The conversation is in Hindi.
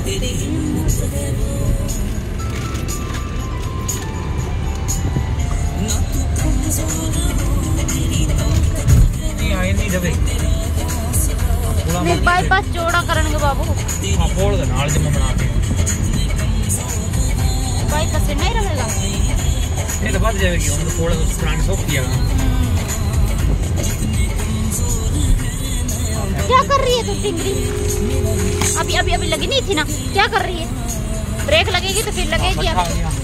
बाईपास चौड़ा करेंगे बाबू। बोल दे नाल जमा बना के बाईपास से नहीं रहेगा, ये तो बढ़ जाएगी। हम तो थोड़ा सा प्लान सोख किया। क्या कर रही है तू टिंगरी? अभी अभी अभी लगी नहीं थी ना, क्या कर रही है? ब्रेक लगेगी तो फिर लगेगी।